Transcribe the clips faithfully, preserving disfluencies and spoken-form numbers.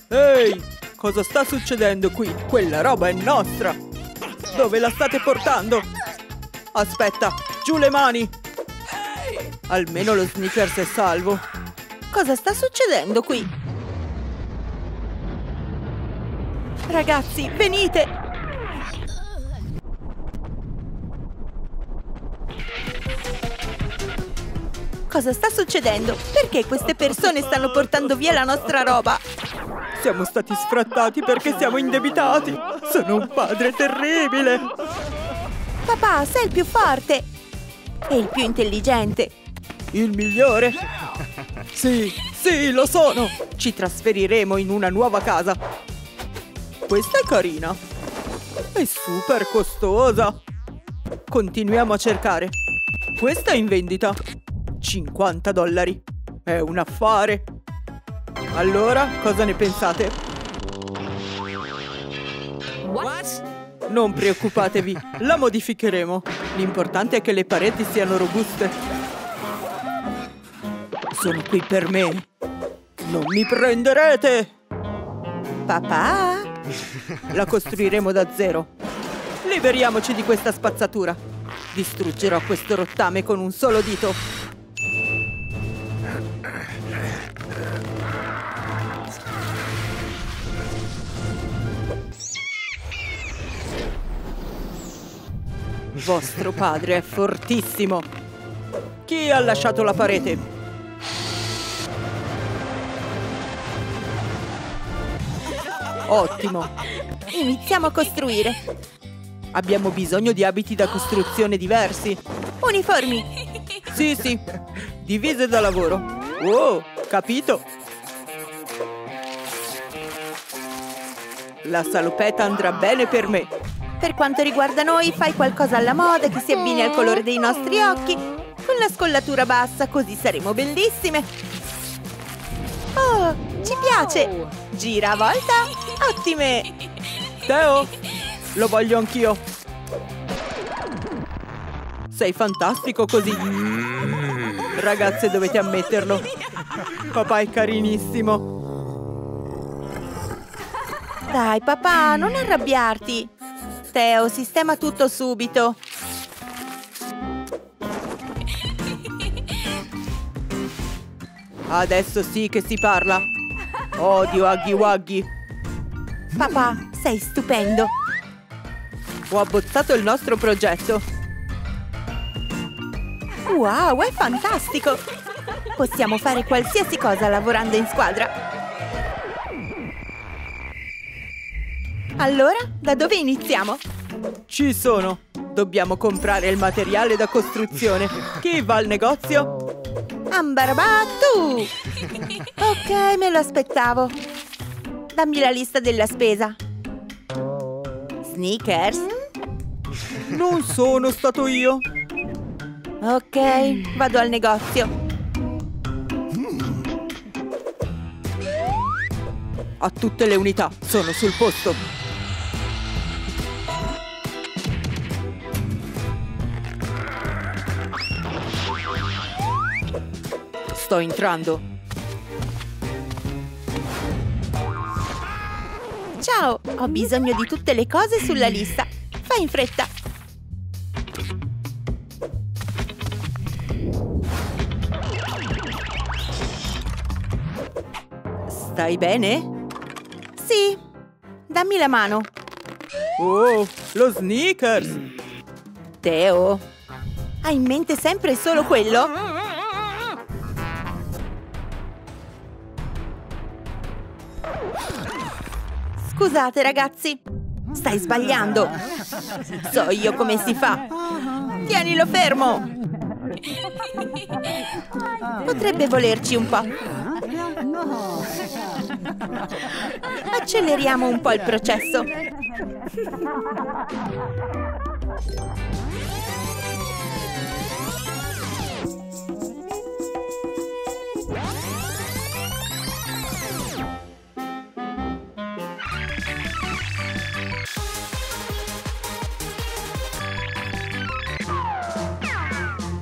Ehi, cosa sta succedendo qui? Quella roba è nostra! Dove la state portando? Aspetta, giù le mani! Almeno lo Snickers è salvo. Cosa sta succedendo qui? Ragazzi, venite! Cosa sta succedendo? Perché queste persone stanno portando via la nostra roba? Siamo stati sfrattati perché siamo indebitati. Sono un padre terribile. Papà, sei il più forte. E il più intelligente. Il migliore? Sì, sì, lo sono. Ci trasferiremo in una nuova casa. Questa è carina. È super costosa. Continuiamo a cercare. Questa è in vendita. cinquanta dollari. È un affare. Allora, cosa ne pensate? What? Non preoccupatevi, la modificheremo. L'importante è che le pareti siano robuste. Sono qui per me. Non mi prenderete! Papà? La costruiremo da zero. Liberiamoci di questa spazzatura. Distruggerò questo rottame con un solo dito. Vostro padre è fortissimo. Chi ha lasciato la parete? Ottimo. Iniziamo a costruire. Abbiamo bisogno di abiti da costruzione diversi. Uniformi. Sì, sì. Divise da lavoro. Oh, capito. La salopetta andrà bene per me. Per quanto riguarda noi, fai qualcosa alla moda che si abbini al colore dei nostri occhi, con la scollatura bassa, così saremo bellissime. Oh, ci piace! Gira a volta! Ottime! Teo, lo voglio anch'io! Sei fantastico così! Ragazze, dovete ammetterlo! Papà è carinissimo! Dai, papà, non arrabbiarti! Teo, sistema tutto subito. Adesso sì che si parla. Odio Huggy Wuggy. Papà, sei stupendo. Ho abbozzato il nostro progetto. Wow, è fantastico. Possiamo fare qualsiasi cosa lavorando in squadra. Allora, da dove iniziamo? Ci sono! Dobbiamo comprare il materiale da costruzione. Chi va al negozio? Ambarabà, tu! Ok, me lo aspettavo. Dammi la lista della spesa. Snickers? Non sono stato io. Ok, vado al negozio. A tutte le unità, sono sul posto. Sto entrando. Ciao, ho bisogno di tutte le cose sulla lista. Fai in fretta. Stai bene? Sì. Dammi la mano. Oh, lo Snickers! Teo, hai in mente sempre solo quello? Scusate, ragazzi. Stai sbagliando. So io come si fa. Tienilo fermo. Potrebbe volerci un po'. Acceleriamo un po' il processo.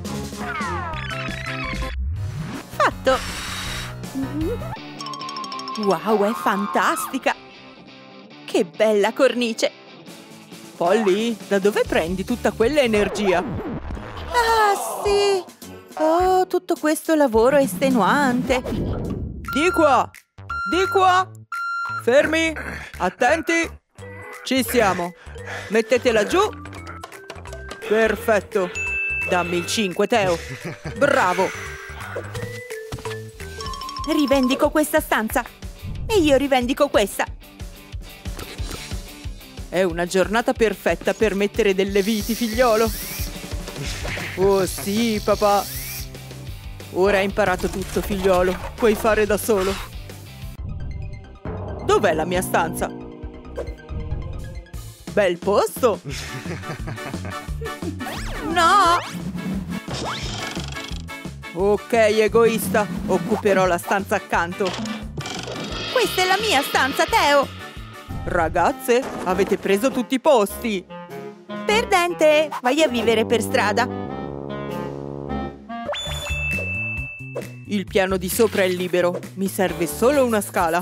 Fatto! Wow, è fantastica! Che bella cornice! Polly, da dove prendi tutta quella energia? Ah, sì! Oh, tutto questo lavoro estenuante! Di qua! Di qua! Fermi! Attenti! Ci siamo! Mettetela giù! Perfetto! Dammi il cinque, Teo! Bravo! Rivendico questa stanza! E io rivendico questa! È una giornata perfetta per mettere delle viti, figliolo! Oh sì, papà! Ora hai imparato tutto, figliolo! Puoi fare da solo! Dov'è la mia stanza? Bel posto! No! Ok, egoista! Occuperò la stanza accanto! Questa è la mia stanza, Teo! Ragazze, avete preso tutti i posti! Perdente, vai a vivere per strada! Il piano di sopra è libero, mi serve solo una scala.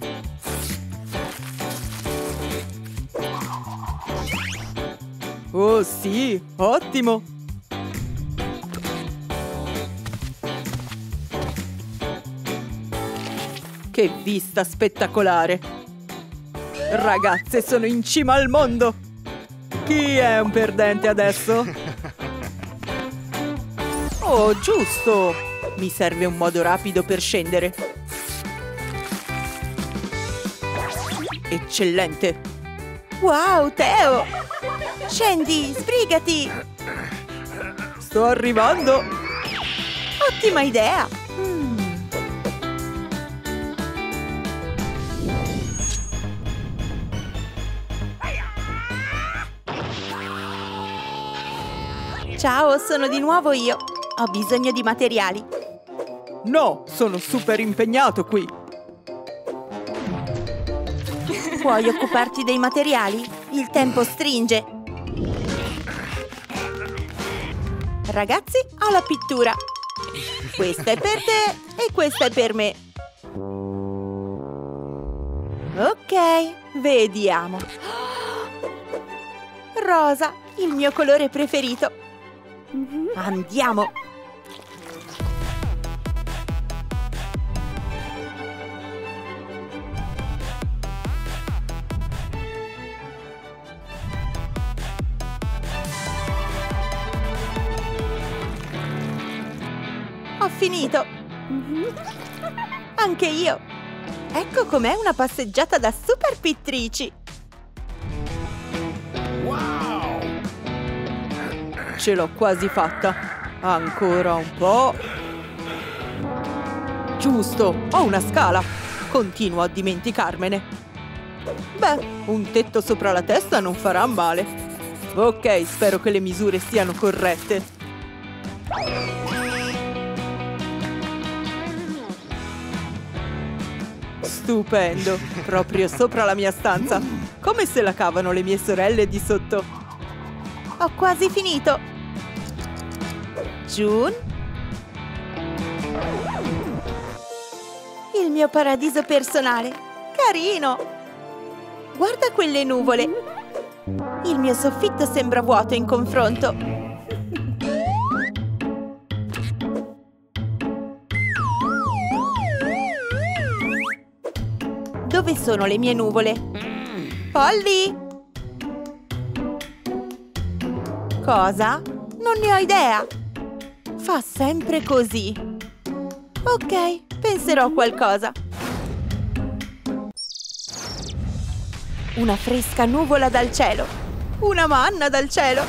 Oh sì, ottimo! Che vista spettacolare! Ragazze, sono in cima al mondo! Chi è un perdente adesso? Oh, giusto! Mi serve un modo rapido per scendere. Eccellente! Wow, Teo! Scendi, sbrigati! Sto arrivando! Ottima idea! Mm. Ciao, sono di nuovo io. Ho bisogno di materiali. No, sono super impegnato qui. Puoi occuparti dei materiali? Il tempo stringe. Ragazzi, ho la pittura. Questa è per te e questa è per me. Ok, vediamo. Rosa, il mio colore preferito. Andiamo! Ho finito! Anche io! Ecco com'è una passeggiata da super pittrici! Ce l'ho quasi fatta. Ancora un po'. Giusto, ho una scala. Continuo a dimenticarmene. Beh, un tetto sopra la testa non farà male. Ok, spero che le misure siano corrette. Stupendo, proprio sopra la mia stanza. Come se la cavano le mie sorelle di sotto. Ho quasi finito. June? Il mio paradiso personale. Carino! Guarda quelle nuvole. Il mio soffitto sembra vuoto in confronto. Dove sono le mie nuvole? Polly? Cosa? Non ne ho idea. Fa sempre così. Ok, penserò a qualcosa. Una fresca nuvola dal cielo. Una manna dal cielo.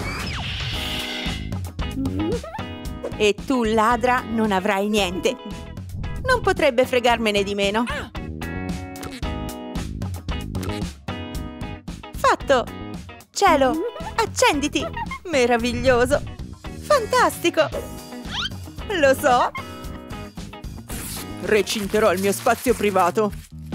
E tu, ladra, non avrai niente. Non potrebbe fregarmene di meno. Fatto! Cielo, accenditi! Meraviglioso! Fantastico! Lo so! Recinterò il mio spazio privato.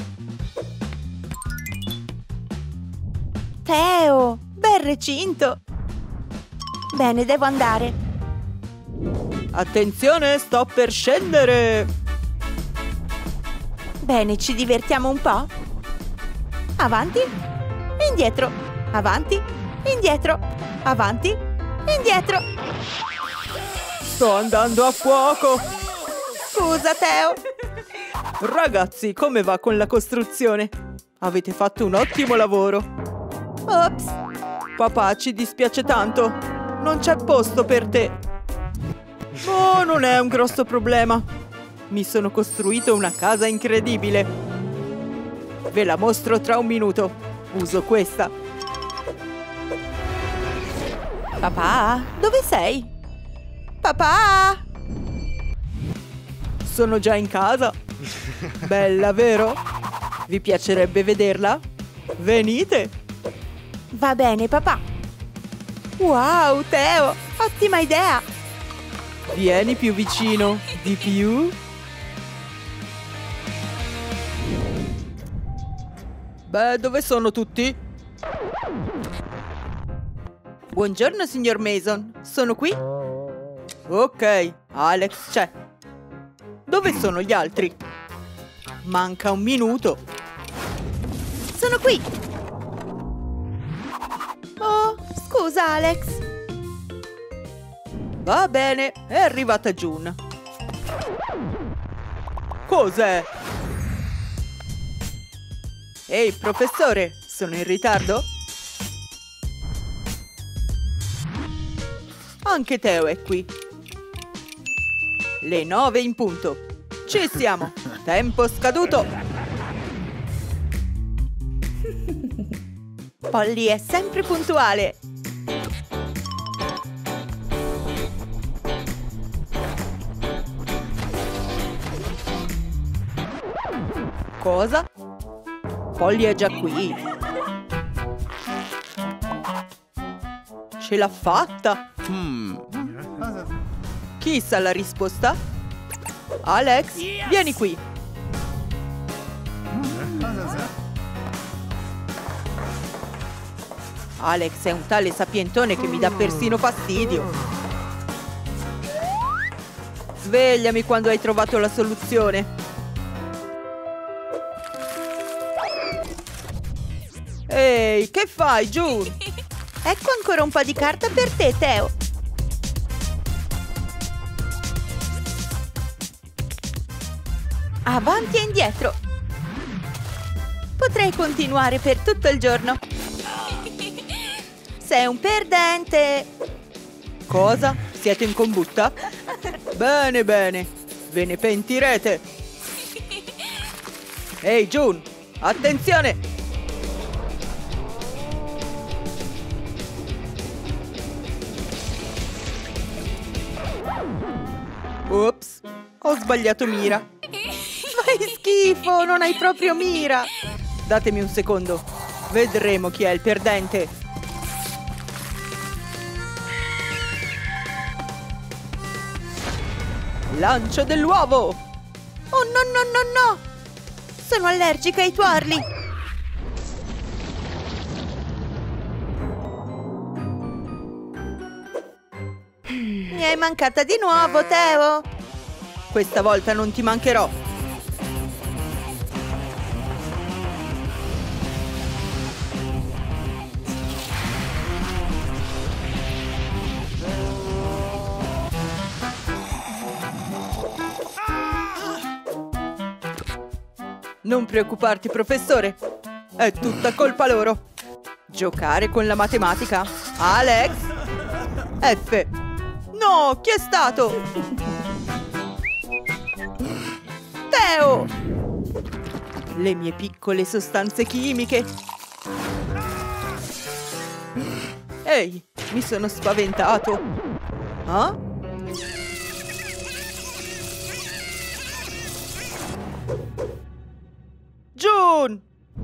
Teo! Bel recinto! Bene, devo andare. Attenzione, sto per scendere! Bene, ci divertiamo un po'? Avanti, indietro, avanti, indietro, avanti, indietro. Sto andando a fuoco! Scusa, Teo! Ragazzi, come va con la costruzione? Avete fatto un ottimo lavoro! Ops! Papà, ci dispiace tanto! Non c'è posto per te! Oh, non è un grosso problema! Mi sono costruito una casa incredibile! Ve la mostro tra un minuto! Uso questa! Papà, dove sei? Papà! Sono già in casa! Bella, vero? Vi piacerebbe vederla? Venite! Va bene, papà! Wow, Teo! Ottima idea! Vieni più vicino! Di più! Beh, dove sono tutti? Buongiorno, signor Mason. Sono qui? Ok, Alex c'è. Dove sono gli altri? Manca un minuto. Sono qui. Oh, scusa, Alex. Va bene, è arrivata June. Cos'è? Ehi, professore, sono in ritardo? Anche Teo è qui. Le nove in punto. Ci siamo. Tempo scaduto. Polly è sempre puntuale. Cosa? Polly è già qui. Ce l'ha fatta. Hmm. Chi sa la risposta? Alex, vieni qui. Alex è un tale sapientone che mi dà persino fastidio. Svegliami quando hai trovato la soluzione. Ehi, che fai, June? Ecco ancora un po' di carta per te, Teo. Avanti e indietro. Potrei continuare per tutto il giorno. Sei un perdente. Cosa? Siete in combutta? Bene, bene. Ve ne pentirete. Ehi, June, attenzione! Ops, ho sbagliato mira. Fai schifo, non hai proprio mira. Datemi un secondo. Vedremo chi è il perdente. Lancio dell'uovo. Oh no, no, no, no. Sono allergica ai tuorli. Mi hai mancata di nuovo, Teo. Questa volta non ti mancherò. Non preoccuparti, professore. È tutta colpa loro. Giocare con la matematica? Alex? F. No, chi è stato? Teo! Le mie piccole sostanze chimiche. Ehi, mi sono spaventato. Ah? June!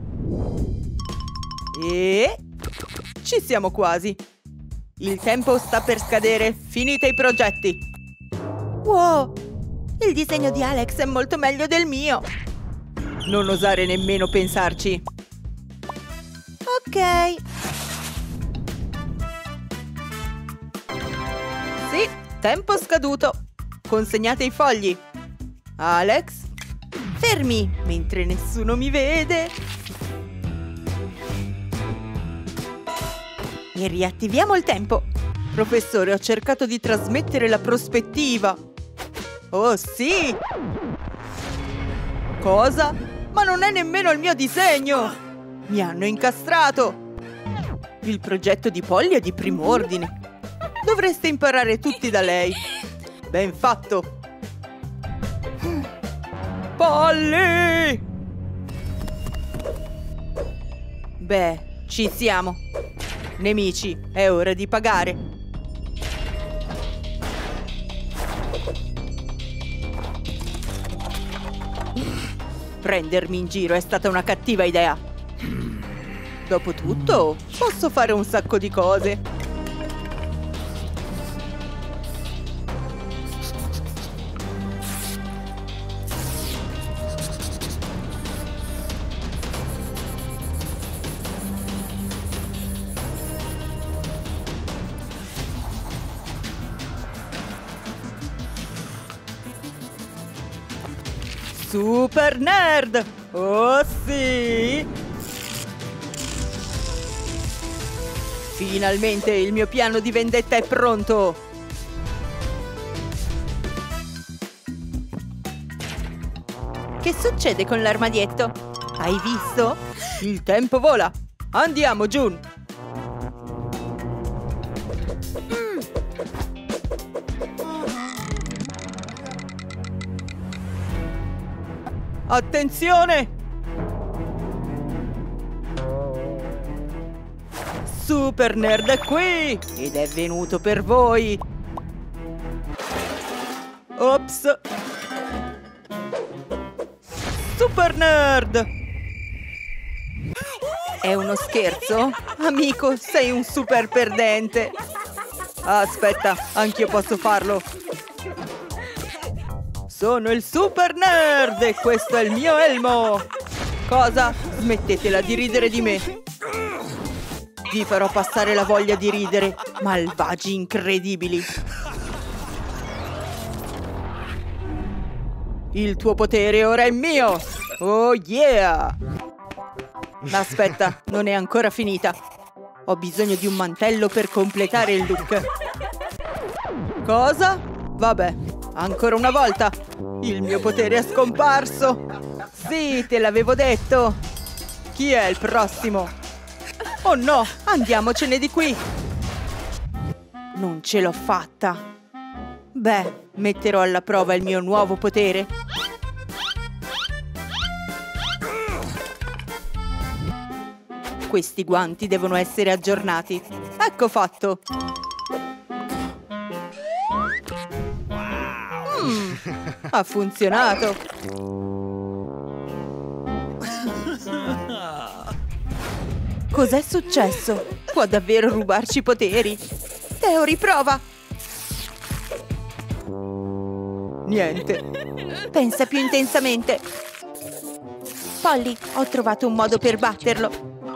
E... ci siamo quasi. Il tempo sta per scadere. Finite i progetti. Wow! Il disegno di Alex è molto meglio del mio. Non osare nemmeno pensarci. Ok. Sì, tempo scaduto. Consegnate i fogli. Alex, Fermi, mentre nessuno mi vede. E riattiviamo il tempo. Professore, ho cercato di trasmettere la prospettiva. Oh sì! Cosa? Ma non è nemmeno il mio disegno! Mi hanno incastrato! Il progetto di Polly è di primo ordine. Dovreste imparare tutti da lei. Ben fatto! Polly! Beh, ci siamo. Nemici, è ora di pagare. Prendermi in giro è stata una cattiva idea. Dopotutto, posso fare un sacco di cose. Super nerd! Oh sì! Finalmente il mio piano di vendetta è pronto! Che succede con l'armadietto? Hai visto? Il tempo vola! Andiamo, June! Attenzione! Super Nerd è qui! Ed è venuto per voi! Ops! Super Nerd! È uno scherzo? Amico, sei un super perdente! Aspetta, anch'io posso farlo! Sono il Super Nerd e questo è il mio elmo! Cosa? Smettetela di ridere di me! Vi farò passare la voglia di ridere, malvagi incredibili! Il tuo potere ora è mio! Oh yeah! Ma aspetta, non è ancora finita! Ho bisogno di un mantello per completare il look! Cosa? Vabbè, ancora una volta! Il mio potere è scomparso! Sì, te l'avevo detto! Chi è il prossimo? Oh no, andiamocene di qui! Non ce l'ho fatta! Beh, metterò alla prova il mio nuovo potere! Questi guanti devono essere aggiornati! Ecco fatto! Mm, ha funzionato! Cos'è successo? Può davvero rubarci i poteri? Teo, riprova! Niente. Pensa più intensamente. Polly, ho trovato un modo per batterlo.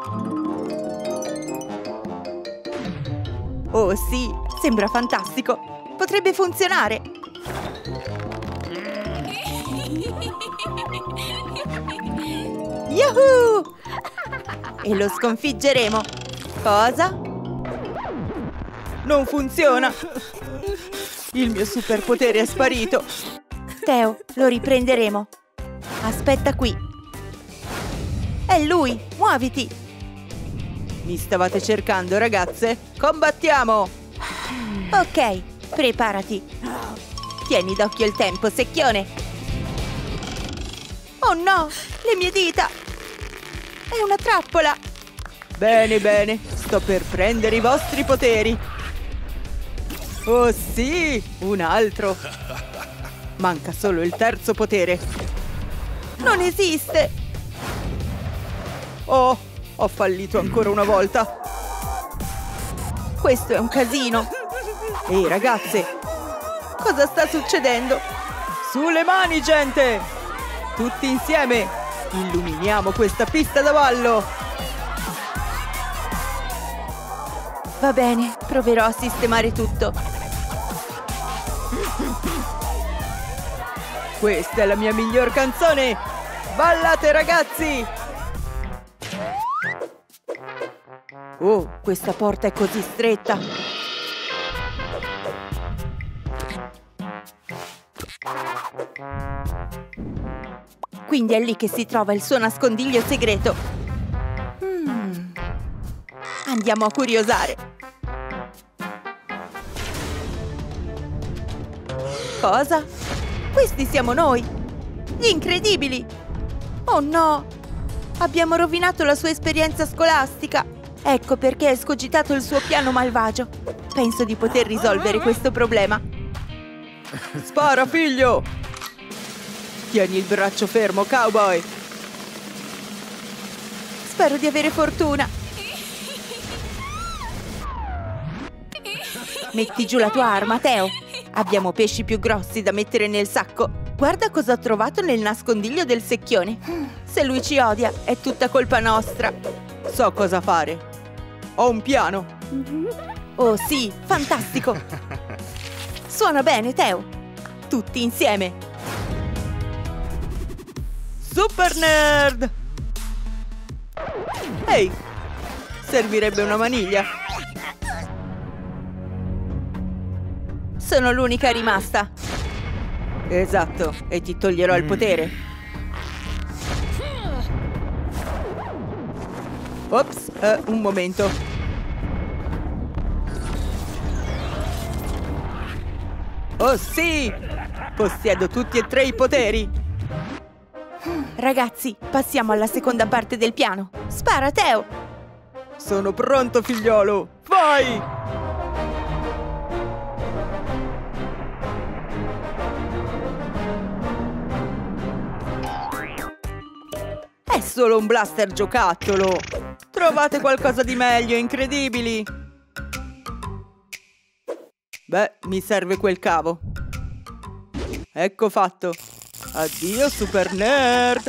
Oh sì, sembra fantastico. Potrebbe funzionare. Yahoo! E lo sconfiggeremo. Cosa? Non funziona. Il mio superpotere è sparito. Teo, lo riprenderemo. Aspetta qui. È lui, muoviti. Mi stavate cercando, ragazze? Combattiamo! Ok, preparati. Tieni d'occhio il tempo, secchione. Oh no, le mie dita! È una trappola! Bene, bene, sto per prendere i vostri poteri. Oh sì, un altro. Manca solo il terzo potere. Non esiste! Oh, ho fallito ancora una volta. Questo è un casino. Ehi, ragazze, cosa sta succedendo? Sulle mani, gente! Tutti insieme! Illuminiamo questa pista da ballo! Va bene, proverò a sistemare tutto. Questa è la mia miglior canzone! Ballate, ragazzi! Oh, questa porta è così stretta! Quindi è lì che si trova il suo nascondiglio segreto. Hmm. Andiamo a curiosare. Cosa? Questi siamo noi! Gli incredibili! Oh no! Abbiamo rovinato la sua esperienza scolastica! Ecco perché ha escogitato il suo piano malvagio. Penso di poter risolvere questo problema. Spara, figlio! Tieni il braccio fermo, cowboy! Spero di avere fortuna! Metti giù la tua arma, Teo! Abbiamo pesci più grossi da mettere nel sacco! Guarda cosa ho trovato nel nascondiglio del secchione! Se lui ci odia, è tutta colpa nostra! So cosa fare! Ho un piano! Oh sì, fantastico! Suona bene, Teo! Tutti insieme! Super Nerd! Ehi! Servirebbe una maniglia! Sono l'unica rimasta! Esatto, e ti toglierò il potere! Ops, eh, un momento! Oh sì! Possiedo tutti e tre i poteri! Ragazzi, passiamo alla seconda parte del piano! Spara, Teo! Sono pronto, figliolo! Vai! È solo un blaster giocattolo! Trovate qualcosa di meglio, incredibili! Beh, mi serve quel cavo. Ecco fatto. Addio, Super Nerd!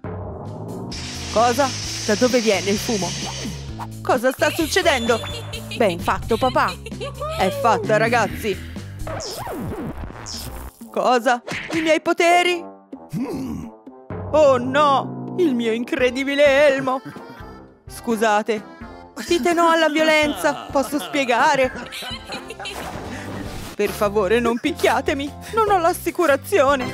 Cosa? Da dove viene il fumo? Cosa sta succedendo? Ben fatto, papà! È fatta, ragazzi! Cosa? I miei poteri? Oh no! Il mio incredibile elmo! Scusate, dite no alla violenza, posso spiegare? Per favore, non picchiatemi, non ho l'assicurazione.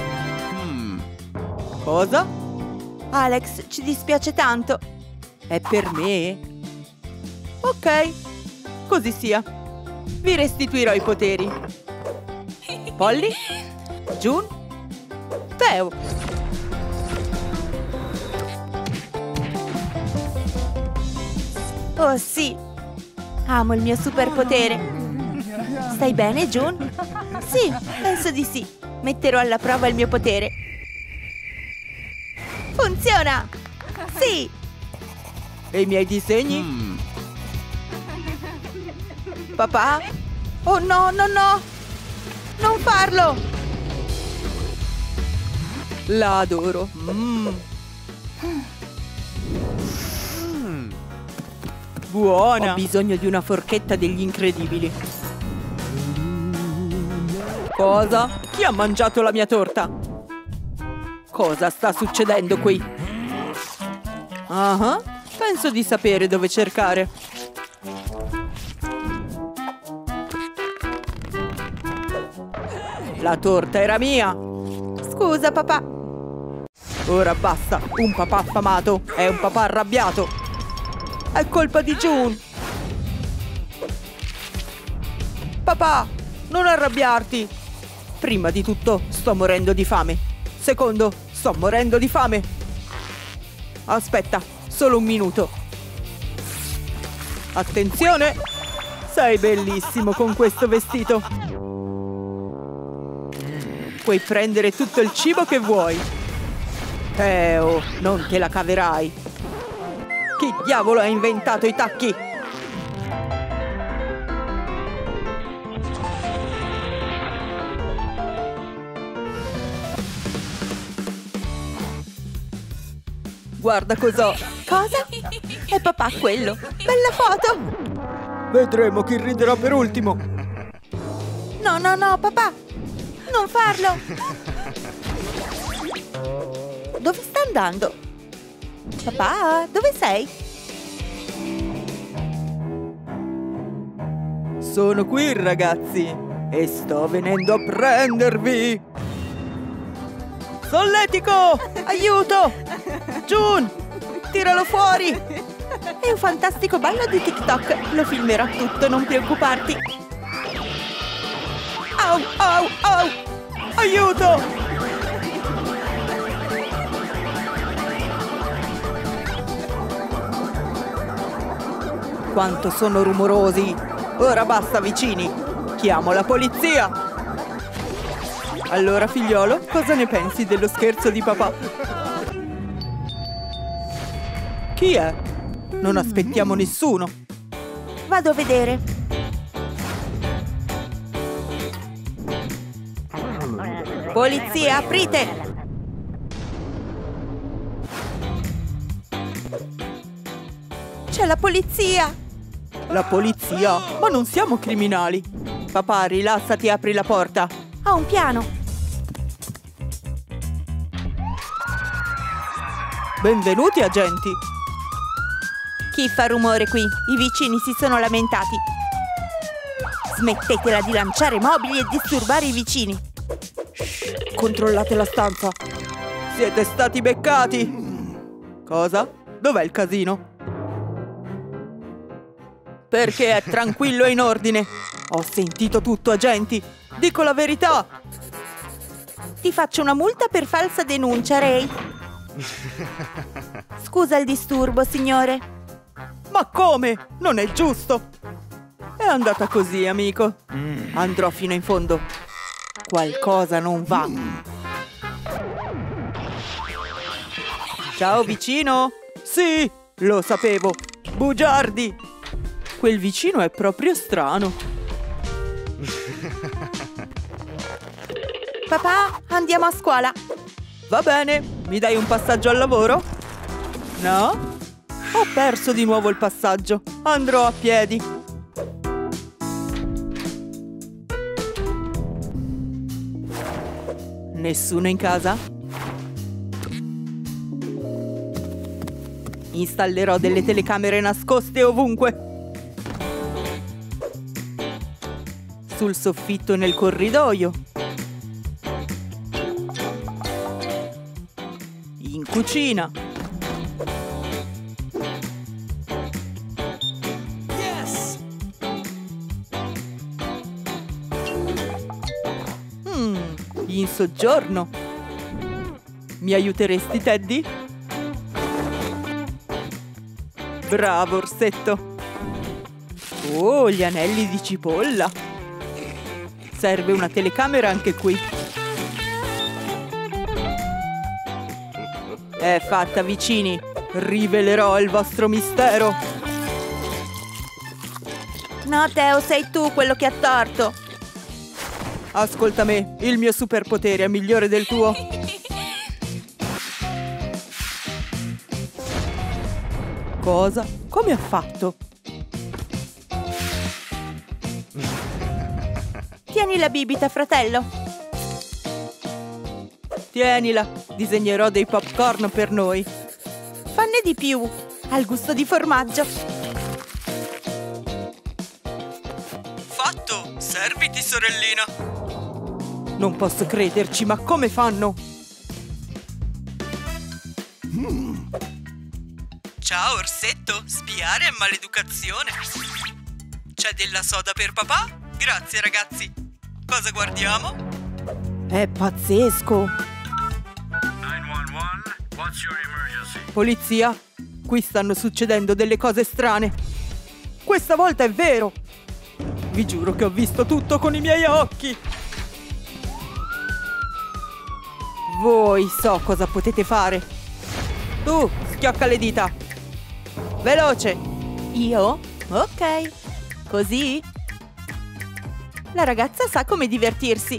Cosa? Alex, ci dispiace tanto. È per me? Ok, così sia. Vi restituirò i poteri. Polly? June? Teo? Oh sì, amo il mio superpotere. Stai bene, June? Sì, penso di sì. Metterò alla prova il mio potere. Funziona! Sì! E i miei disegni? Mm. Papà? Oh no, no, no! Non farlo! La adoro. Mm. Buona! Ho bisogno di una forchetta degli incredibili. Cosa? Chi ha mangiato la mia torta? Cosa sta succedendo qui? Ah, penso di sapere dove cercare. La torta era mia! Scusa, papà. Ora basta, un papà affamato è un papà arrabbiato. È colpa di June. Papà, non arrabbiarti. Prima di tutto, sto morendo di fame. Secondo, sto morendo di fame. Aspetta, solo un minuto. Attenzione! Sei bellissimo con questo vestito. Puoi prendere tutto il cibo che vuoi. Teo, non te la caverai. Chi diavolo ha inventato i tacchi? Guarda cos'ho. Cosa? È papà quello. Bella foto. Vedremo chi riderà per ultimo. No, no, no, papà. Non farlo. dove sta andando? Papà, dove sei? Sono qui, ragazzi, e sto venendo a prendervi! Solletico! Aiuto! June! Tiralo fuori! È un fantastico ballo di TikTok! Lo filmerò tutto, non preoccuparti! Au, au, au! Aiuto! Quanto sono rumorosi! Ora basta, vicini! Chiamo la polizia! Allora, figliolo, cosa ne pensi dello scherzo di papà? Chi è? Non aspettiamo nessuno! Vado a vedere! Polizia, aprite! C'è la polizia! La polizia? Ma non siamo criminali! Papà, rilassati e apri la porta! Ho un piano! Benvenuti, agenti! Chi fa rumore qui? I vicini si sono lamentati! Smettetela di lanciare mobili e disturbare i vicini! Shh, controllate la stanza! Siete stati beccati! Cosa? Dov'è il casino? Perché è tranquillo e in ordine! Ho sentito tutto, agenti! Dico la verità! Ti faccio una multa per falsa denuncia, Ray! Scusa il disturbo, signore! Ma come? Non è giusto! È andata così, amico! Andrò fino in fondo! Qualcosa non va! Ciao, vicino! Sì, lo sapevo! Bugiardi! Quel vicino è proprio strano! Papà, andiamo a scuola! Va bene, mi dai un passaggio al lavoro? No? Ho perso di nuovo il passaggio. Andrò a piedi. Nessuno in casa? Installerò delle telecamere nascoste ovunque. Sul soffitto e nel corridoio. In cucina. Yes! Mm, in soggiorno. Mi aiuteresti, Teddy? Bravo, orsetto. Oh, gli anelli di cipolla. Serve una telecamera anche qui. È fatta, vicini. Rivelerò il vostro mistero. No, Teo, sei tu quello che ha torto. Ascolta me, il mio superpotere è migliore del tuo. Cosa? Come ha fatto? Tieni la bibita, fratello. Tienila, disegnerò dei popcorn per noi. Fanne di più, al gusto di formaggio. Fatto, serviti, sorellina. Non posso crederci, ma come fanno? Mm. Ciao, orsetto, spiare è maleducazione. C'è della soda per papà? Grazie, ragazzi. Cosa guardiamo? È pazzesco. What's your emergency? Polizia, qui stanno succedendo delle cose strane. Questa volta è vero. Vi giuro che ho visto tutto con i miei occhi. Voi so cosa potete fare. Tu, schiocca le dita. Veloce. Io? Ok. Così? La ragazza sa come divertirsi.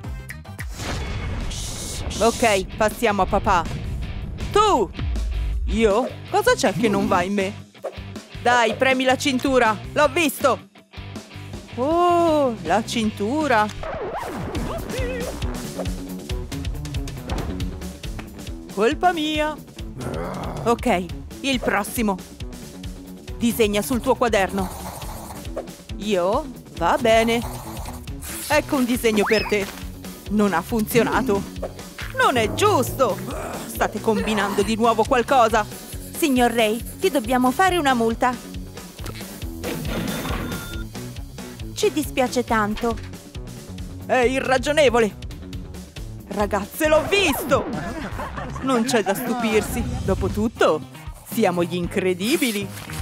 Ok, passiamo a papà. Tu! Io? Cosa c'è che non va in me? Dai, premi la cintura! L'ho visto! Oh, la cintura! Colpa mia. Ok, il prossimo. Disegna sul tuo quaderno. Io? Va bene. Ecco un disegno per te. Non ha funzionato. Non è giusto. State combinando di nuovo qualcosa. Signor Ray, ti dobbiamo fare una multa. Ci dispiace tanto. È irragionevole. Ragazze, l'ho visto. Non c'è da stupirsi. Dopotutto, siamo gli incredibili.